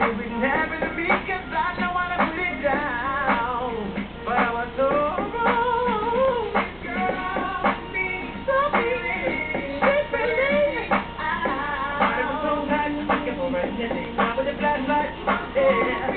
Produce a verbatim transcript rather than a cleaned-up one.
wouldn't happen to me 'cause I know how to put it down. But I was so wrong. Girl, me, so believe, just believe. But it was so tight, looking for a minute. Now with the flashlight, yeah.